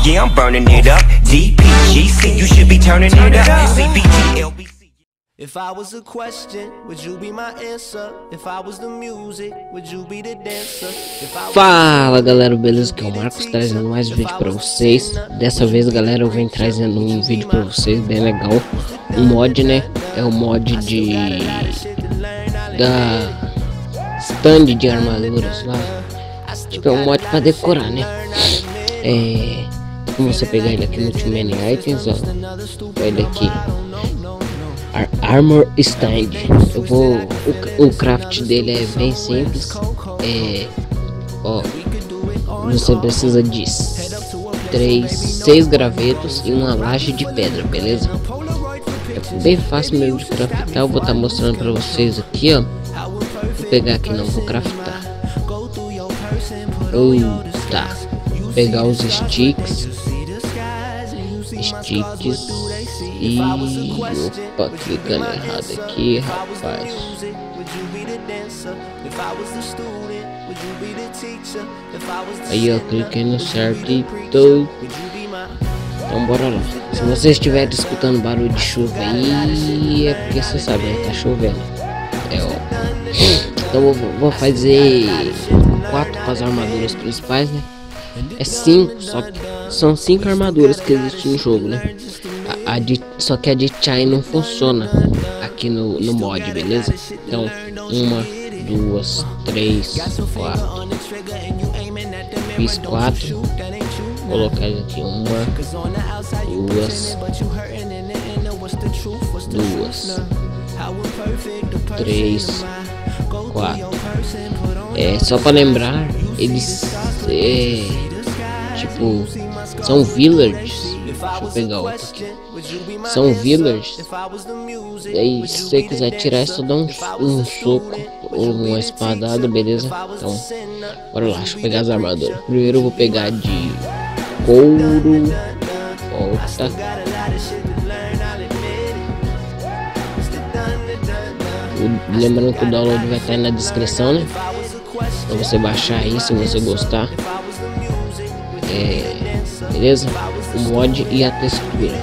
Yeah, I'm burning it up. DPGC, you should be turning it up. CBT, LBC. If I was a question, would you be my answer? If I was the music, would you be the dancer? Fala galera, beleza? Aqui é o Marcos trazendo mais vídeo pra vocês. Dessa vez, galera, eu venho trazendo um vídeo pra vocês bem legal. Um mod, né? É o mod da stand de armaduras lá. Tipo, é um mod pra decorar, né? Como você pegar ele aqui no Too Many Items, ó. Ele aqui. Armor Stand. O craft dele é bem simples. Ó, você precisa de 6 gravetos e uma laje de pedra, beleza? É bem fácil mesmo de craftar. Eu vou estar mostrando pra vocês aqui, ó. Vou pegar aqui, não vou craftar. Tá. Pegar os sticks e opa, clicando errado aqui, rapaz. Aí eu cliquei no certo e tô. Então bora lá. Se vocês estiverem escutando barulho de chuva aí, é porque você sabe, né? Tá chovendo. Então eu vou fazer 4 com as armaduras principais, né? É 5, só que são 5 armaduras que existem no jogo, né? Só que a de Chai não funciona aqui no mod, beleza? Então, 1, 2, 3, 4. Fiz 4. Vou colocar aqui 1, 2, 3, 4. Só para lembrar, eles tipo, são villagers. Deixa eu pegar outro aqui. São villagers. Aí se você quiser tirar, é só dar um soco ou uma espadada, beleza? Então, bora lá, deixa eu pegar as armaduras. Primeiro eu vou pegar de couro. Volta. Lembrando que o download vai estar na descrição, né? Pra você baixar aí se você gostar. Beleza? O mod e a textura.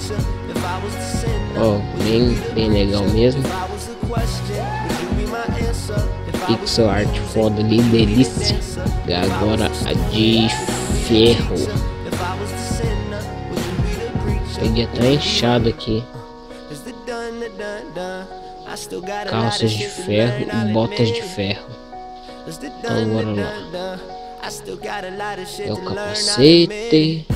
Ó, bem legal mesmo. Pixel art foda ali, delícia. E agora a de ferro. Peguei até inchado aqui. Calças de ferro e botas de ferro. Então bora lá. É o capacete,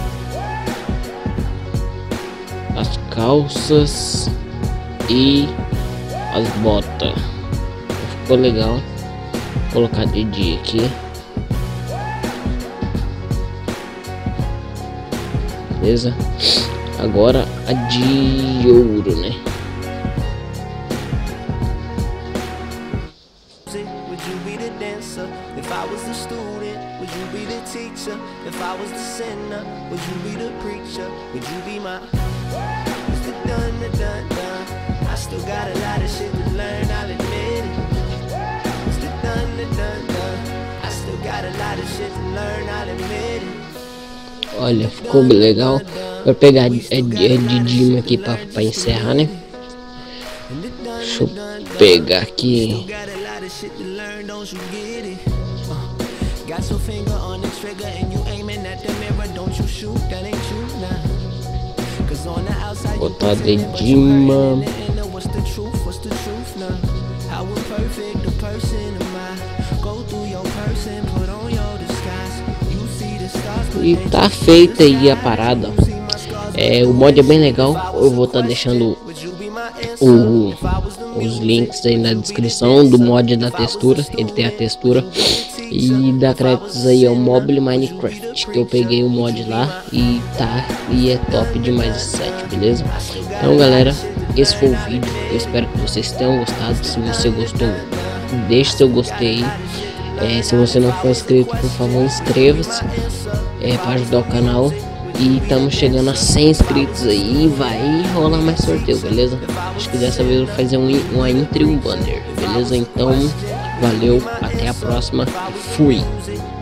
as calças e as botas. Ficou legal. Vou colocar de dia aqui. Beleza? Agora a de ouro, né? If I was the student, would you be the teacher? If I was the sinner, would you be the preacher? Would you be my it's the done. I still got a lot of shit to learn, I'll admit it. It's the done. I still got a lot of shit to learn, I'll admit it. Olha, ficou bem legal. Vou pegar de Dima aqui pra encerrar, né? Deixa eu pegar aqui. Got your finger on the trigger and you aiming at the mirror, don't you shoot, that ain't you now. Cause on the outside botar de Dima. What's the truth now? How imperfect the person am I? Go through your person, put on your disguise. You see the stars. E tá feita aí a parada. O mod é bem legal. Eu vou estar deixando os links aí na descrição do mod da textura. Ele tem a textura. E dá créditos aí ao Mobile Minecraft, que eu peguei o mod lá e é top demais esse set, beleza? Então galera, esse foi o vídeo. Eu espero que vocês tenham gostado. Se você gostou, deixe seu gostei aí. Se você não for inscrito, por favor inscreva-se para ajudar o canal. E estamos chegando a 100 inscritos aí. E vai rolar mais sorteio, beleza? Acho que dessa vez eu vou fazer uma intro e um banner, beleza? Então valeu, até a próxima, fui!